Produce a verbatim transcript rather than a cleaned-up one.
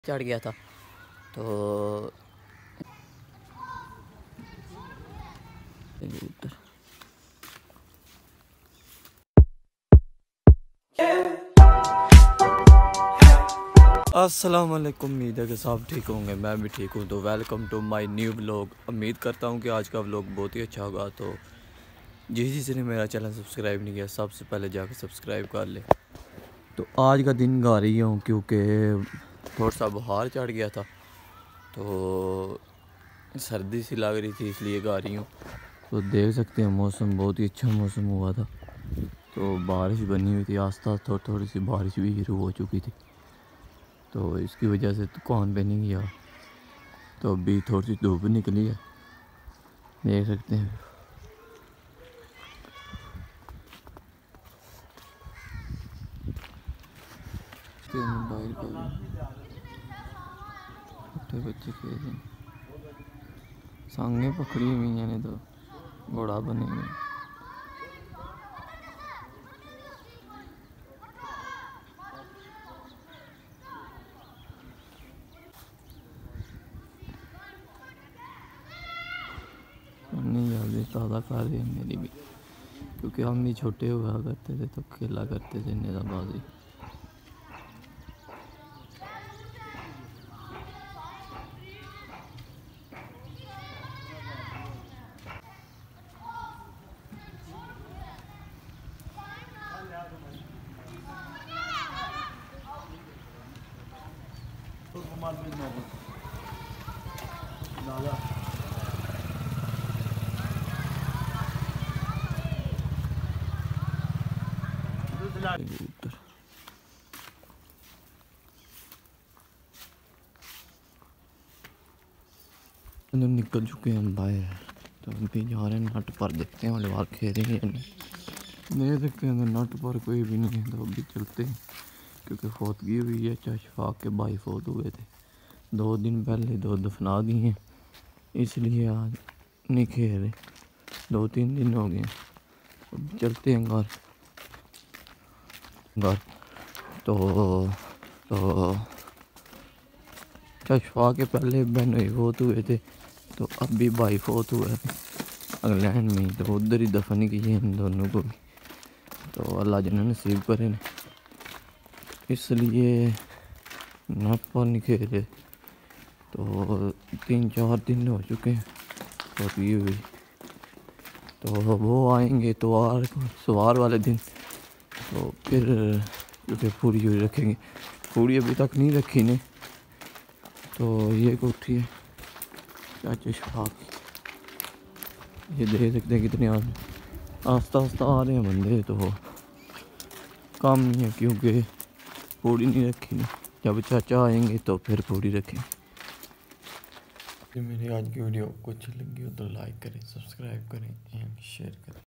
चढ़ गया था तो अस्सलाम वालेकुम। उम्मीद है कि सब ठीक होंगे, मैं भी ठीक हूँ। तो welcome to my new blog. उम्मीद करता हूँ कि आज का ब्लॉग बहुत ही अच्छा होगा। तो जिस जिस ने मेरा चैनल सब्सक्राइब नहीं किया सबसे पहले जाकर सब्सक्राइब कर ले। तो आज का दिन गा रही हूँ क्योंकि थोड़ा सा बुखार चढ़ गया था तो सर्दी सी लग रही थी, इसलिए गा रही हूँ। तो देख सकते हैं मौसम बहुत ही अच्छा मौसम हुआ था, तो बारिश बनी हुई थी, आस्ता आस्ता थोड़ी थोड़ी सी बारिश भी शुरू हो चुकी थी। तो इसकी वजह से दुकान पे नहीं गया। तो अभी थोड़ी सी धूप निकली है, देख सकते हैं। मोबाइल पर छोटे बच्चे खेल रहे हैं, सांगे पकड़ी हुई हैं तो घोड़ा बने हुए। नहीं यादें ताज़ा कर रही है मेरी भी, क्योंकि हम भी छोटे हुआ करते थे तो खेला करते थे नेज़ाबाजी। अंदर निकल चुके हैं बाहर, तो अभी जा रहे हैं नट पर, देखते हैं वाले बाहर खेलेंगे या नहीं। देख सकते हैं अंदर नट पर कोई भी नहीं है, तो अभी चलते हैं। क्योंकि फौतगी हुई है, चशफाक के भाई फौत हुए थे दो दिन पहले, दो दफना दिए हैं, इसलिए आज नहीं खेल रहे। दो तीन दिन हो गए। अब चलते हैं घर घर तो तो चशफा के पहले बहन भाई फौत हुए थे, तो अब भी भाई फौत हुआ है इंग्लैंड में, तो उधर ही दफन किए इन दोनों को भी। तो अल्लाह जन्नत नसीब करे न, इसलिए नट पर नहीं खेले। तो तीन चार दिन हो चुके हैं और ये हुई, तो वो आएंगे तो आर सवार वाले दिन, तो फिर क्योंकि पूरी हुई रखेंगे। पूरी अभी तक नहीं रखी ने, तो ये कोठी है चाचा शफाक, ये देख सकते हैं कितने आदमी आस्ता आस्ता आ रहे हैं बंदे। तो काम नहीं है क्योंकि पूरी नहीं रखी ने, जब चाचा आएंगे तो फिर पूरी रखें। मेरी आज की वीडियो आपको अच्छी लगी हो तो लाइक करें, सब्सक्राइब करें एंड शेयर करें।